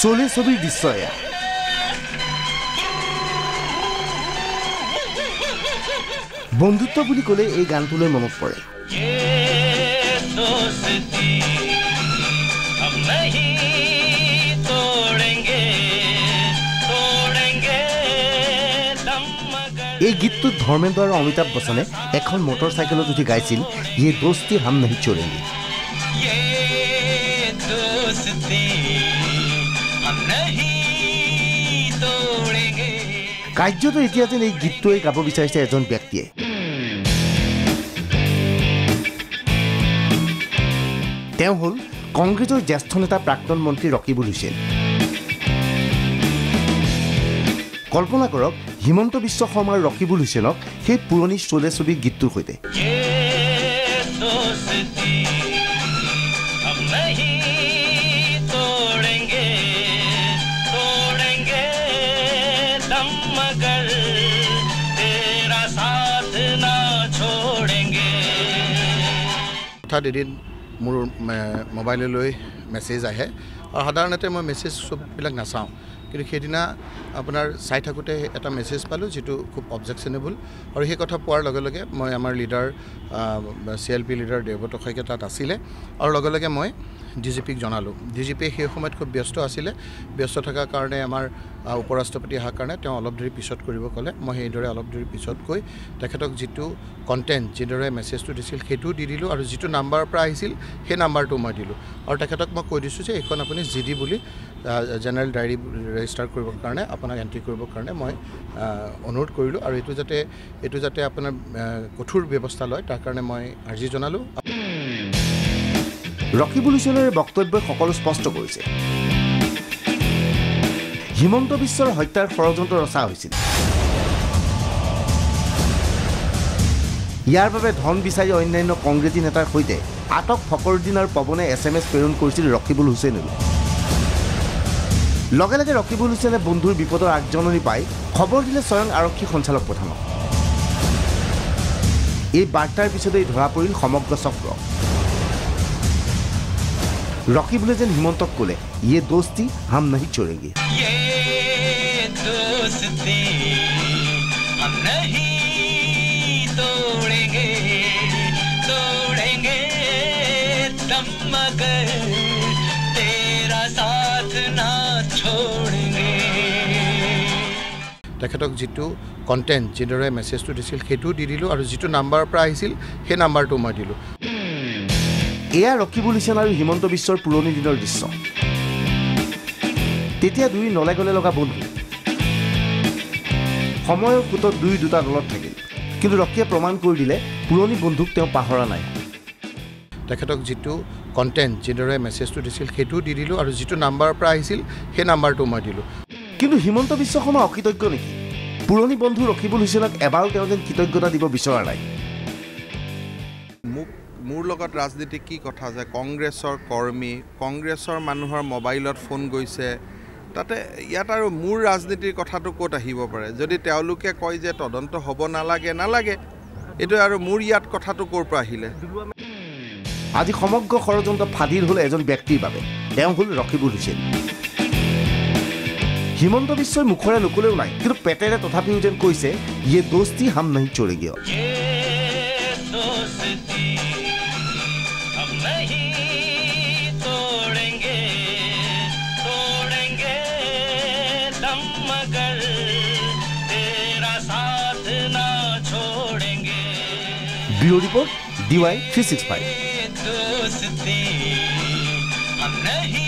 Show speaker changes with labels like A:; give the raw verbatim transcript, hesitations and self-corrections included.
A: চলে ছবিৰ দৃশ্য এয়া। বন্ধুত্ব বুলি ক'লে এই গানটোলৈ মনত পৰে। এই গীতটোত ধৰ্মেন্দ্ৰ আৰু অমিতাভ বচ্চনে এখন মটৰ চাইকেলত উঠি গাইছিল ইয়ে দোস্তি হাম নাহি ছোড়েংগে। কাৰ্যত এতিয়া যেন এই গীতটোৱে গাব বিচাৰিছে এজন ব্যক্তিয়ে। তেওঁ হ'ল কংগ্ৰেছৰ জ্যেষ্ঠ নেতা প্ৰাক্তন মন্ত্ৰী ৰকিবুল হুছেইন। কল্পনা কৰক হিমন্ত বিশ্ব শৰ্মাৰ ৰকিবুল হুছেইনক সেই পুৰণি চলে ছবি গীতটোৰ সৈতে।
B: হঠাৎ এদিন মোৰ মোবাইললৈ মেছেজ আহে আৰু সাধাৰণতে মই মেছেজ চববিলাক নাচাওঁ, কিন্তু সেইদিনা আপোনাৰ চাই থাকোঁতে এটা মেছেজ পালোঁ যিটো খুব অবজেকশ্যনেবল, আৰু সেই কথা পোৱাৰ লগে লগে মই আমাৰ leader C L P leader Debabrata Saikia তাত আছিলে, আৰু লগে লগে মই ডি জি পিক জনালোঁ। ডি জি পিয়ে সেই সময়ত খুব ব্যস্ত আছিলে, ব্যস্ত থকাৰ কাৰণে আমাৰ উপ ৰাষ্ট্ৰপতি অহাৰ কাৰণে তেওঁ অলপ দেৰি পিছত কৰিব ক'লে। মই সেইদৰে অলপ দেৰি পিছত কৈ তেখেতক যিটো কণ্টেণ্ট যিদৰে মেছেজটো দিছিল সেইটোও দি দিলোঁ, আৰু যিটো নাম্বাৰৰ পৰা আহিছিল সেই নাম্বাৰটো মই দিলোঁ, আৰু তেখেতক মই কৈ দিছোঁ যে এইখন আপুনি জি ডি বুলি জেনেৰেল ডায়েৰী ৰেজিষ্টাৰ কৰিবৰ কাৰণে আপোনাক এণ্ট্ৰি কৰিবৰ কাৰণে মই অনুৰোধ কৰিলোঁ, আৰু এইটো যাতে এইটো যাতে আপোনাৰ কঠোৰ ব্যৱস্থা লয় তাৰ কাৰণে মই আৰ্জি জনালোঁ।
A: ৰকিবুল হুছেইনৰ বক্তব্যই সকলো স্পষ্ট কৰিছে। হিমন্ত বিশ্বৰ হত্যাৰ ষড়যন্ত্ৰ ৰচা হৈছিল। ইয়াৰ বাবে ধন বিচাৰি অন্যান্য কংগ্ৰেছী নেতাৰ সৈতে আটক ফখৰুদ্দিন আৰু পৱনে এছ এম এছ প্ৰেৰণ কৰিছিল ৰকিবুল হুছেইনলৈ। লগে লগে ৰকিবুল হুছেইনে বন্ধুৰ বিপদৰ আগজননী পাই খবৰ দিলে স্বয়ং আৰক্ষী সঞ্চালক প্ৰধানক। এই বাৰ্তাৰ পিছতেই ধৰা পৰিল সমগ্ৰ চক্ৰ। ৰকিবুলে যেন হিমন্তক ক'লে ইয়ে দোস্তি হাম নাহি ছোড়েংগে।
B: তেখেতক যিটো কণ্টেণ্ট যিদৰে মেছেজটো দিছিল সেইটোও দি দিলোঁ, আৰু যিটো নাম্বাৰৰ পৰা আহিছিল সেই নাম্বাৰটো মই দিলোঁ।
A: এয়া ৰকিবুল হুছেইন আৰু হিমন্ত বিশ্বৰ পুৰণি দিনৰ দৃশ্য। তেতিয়া দুই নলে গলে লগা বন্ধু, সময়ৰ সোঁতত দুই দুটা দলত থাকিল, কিন্তু ৰকিয়ে প্ৰমাণ কৰি দিলে পুৰণি বন্ধুক তেওঁ পাহৰা নাই।
B: তেখেতক যিটো কণ্টেণ্ট যিদৰে মেছেজটো দিছিল সেইটোও দি দিলোঁ, আৰু যিটো নাম্বাৰৰ পৰা আহিছিল সেই নাম্বাৰটো মই দিলোঁ।
A: কিন্তু হিমন্ত বিশ্ব শৰ্মা অকৃতজ্ঞ নেকি? পুৰণি বন্ধু ৰকিবুল হুছেইনক এবাৰো তেওঁ যেন কৃতজ্ঞতা দিব বিচৰা নাই।
C: মোক মোৰ লগত ৰাজনীতি কি কথা যে কংগ্ৰেছৰ কৰ্মী, কংগ্ৰেছৰ মানুহৰ মোবাইলত ফোন গৈছে, তাতে ইয়াত আৰু মোৰ ৰাজনীতিৰ কথাটো ক'ত আহিব পাৰে? যদি তেওঁলোকে কয় যে তদন্ত হ'ব নালাগে নালাগে, এইটো আৰু মোৰ ইয়াত কথাটো ক'ৰ পৰা আহিলে?
A: আজি সমগ্ৰ ষড়যন্ত্ৰ ফাদিল হ'ল এজন ব্যক্তিৰ বাবে, তেওঁ হ'ল ৰকিবুল হুছেইন। হিমন্ত বিশ্বই মুখৰে নকলেও নাই, কিন্তু পেটেৰে তথাপিও যেন কৈছে ইয়ে দোস্তি হাম নাহি ছোড়েংগে। Bureau report D Y three six five.